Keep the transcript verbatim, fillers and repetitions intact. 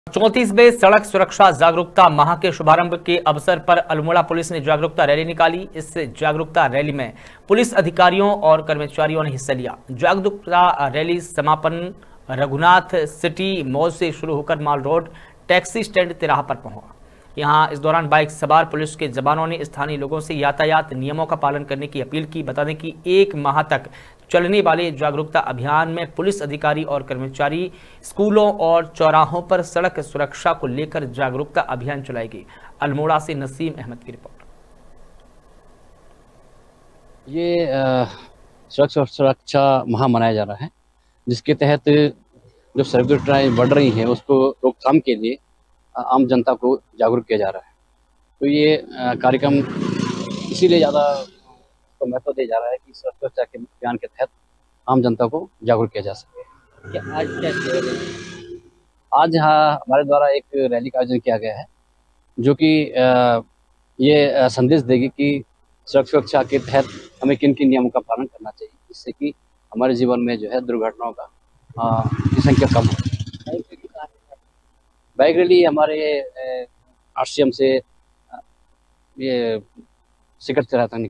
चौंतीसवें सड़क सुरक्षा जागरूकता माह के शुभारंभ के अवसर पर अल्मोड़ा पुलिस ने जागरूकता रैली निकाली। इस जागरूकता रैली में पुलिस अधिकारियों और कर्मचारियों ने हिस्सा लिया। जागरूकता रैली समापन रघुनाथ सिटी मॉल से शुरू होकर माल रोड टैक्सी स्टैंड तिराहा पर पहुंचा। यहां इस दौरान बाइक सवार पुलिस के जवानों ने स्थानीय लोगों से यातायात नियमों का पालन करने की अपील की। बता दें कि एक माह तक चलने वाले जागरूकता अभियान में पुलिस अधिकारी और कर्मचारी स्कूलों और चौराहों पर सड़क सुरक्षा को लेकर जागरूकता अभियान चलाएगी। अल्मोड़ा से नसीम अहमद की रिपोर्ट। ये सड़क सुरक्षा माह मनाया जा रहा है, जिसके तहत जो सड़क दुर्घटनाएं बढ़ रही हैं उसको रोकथाम के लिए आम जनता को जागरूक किया जा रहा है। तो ये कार्यक्रम इसीलिए ज़्यादा को महत्व दिया जा रहा है कि सड़क सुरक्षा के अभियान के तहत आम जनता को जागरूक किया जा सके। आज कैसे आज हाँ हमारे द्वारा एक रैली का आयोजन किया गया है, जो कि ये संदेश देगी कि सड़क सुरक्षा के तहत हमें किन किन नियमों का पालन करना चाहिए, जिससे कि हमारे जीवन में जो है दुर्घटनाओं का की संख्या कम हो। बाइक रैली हमारे आर सी एम से ये सिकट तिराहा तक